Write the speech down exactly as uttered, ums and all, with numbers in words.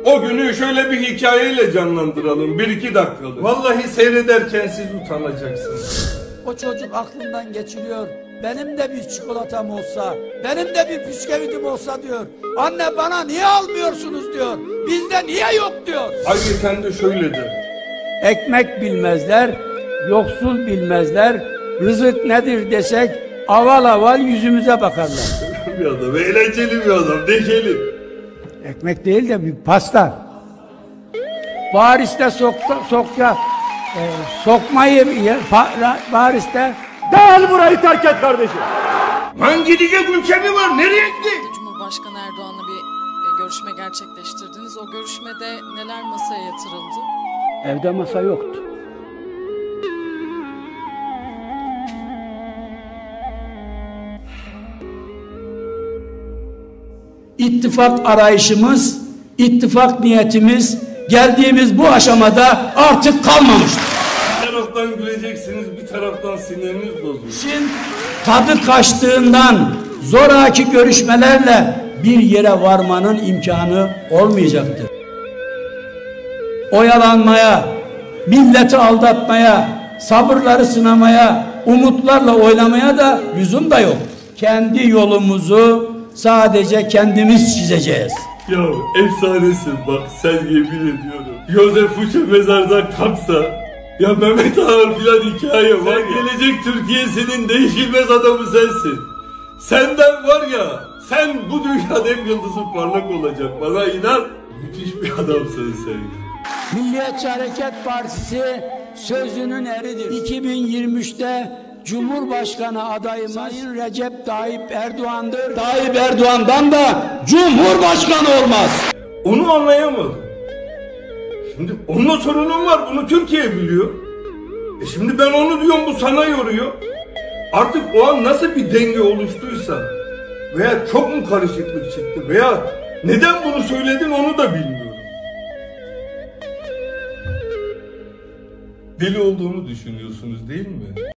O günü şöyle bir hikayeyle canlandıralım, bir iki dakikalık. Vallahi seyrederken siz utanacaksınız. O çocuk aklından geçiriyor. Benim de bir çikolatam olsa, benim de bir bisküvitim olsa diyor. Anne bana niye almıyorsunuz diyor. Bizde niye yok diyor. Ayrıca de şöyle der. Ekmek bilmezler, yoksul bilmezler. Rızık nedir desek aval aval yüzümüze bakarlar. Bir adam, eğlenceli bir adam, neşeli. Ekmek değil de bir pasta. Paris'te sokta, sokya, e, sokmayı pa, Paris'te. Derhal burayı terk et kardeşim. Lan gidecek ülke mi var? Nereye gitti? Cumhurbaşkanı Erdoğan'la bir e, görüşme gerçekleştirdiniz. O görüşmede neler masaya yatırıldı? Evde masa yoktu. İttifak arayışımız, ittifak niyetimiz geldiğimiz bu aşamada artık kalmamıştır. Bir taraftan güleceksiniz, bir taraftan siniriniz bozulur. İşin tadı kaçtığından zoraki görüşmelerle bir yere varmanın imkanı olmayacaktır. Oyalanmaya, milleti aldatmaya, sabırları sınamaya, umutlarla oynamaya da lüzum da yok. Kendi yolumuzu sadece kendimiz çizeceğiz. Ya efsanesin bak, sen yemin ediyorum. Joseph Uç'a mezardan kalksa, ya Mehmet Ağar filan hikaye var ya. Gelecek Türkiye'sinin değişilmez adamı sensin. Senden var ya, sen bu dünyada en yıldızı parlak olacak. Bana inan, müthiş bir adamsın sen. Milliyetçi Hareket Partisi sözünün eridir. iki bin yirmi üçte Cumhurbaşkanı adayımız Sayın Recep Tayyip Erdoğan'dır. Tayyip Erdoğan'dan da Cumhurbaşkanı olmaz. Onu anlayamadım. Şimdi onunla sorunum var, bunu Türkiye biliyor. E şimdi ben onu diyorum, bu sana yoruyor. Artık o an nasıl bir denge oluştuysa veya çok mu karışıklık çıktı veya neden bunu söyledin onu da bilmiyorum. Deli olduğunu düşünüyorsunuz değil mi?